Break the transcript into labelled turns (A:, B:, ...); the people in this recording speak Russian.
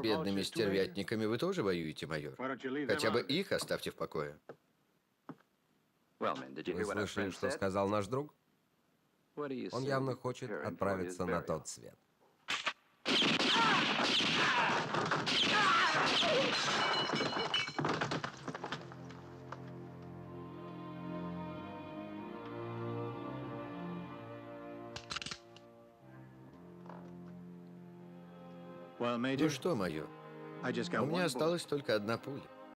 A: бедными стервятниками вы тоже воюете, майор? Хотя бы их оставьте в покое.
B: Вы слышали, что сказал наш друг? Он явно хочет отправиться на тот свет.
A: Ну что, майор, у меня осталась только одна пуля.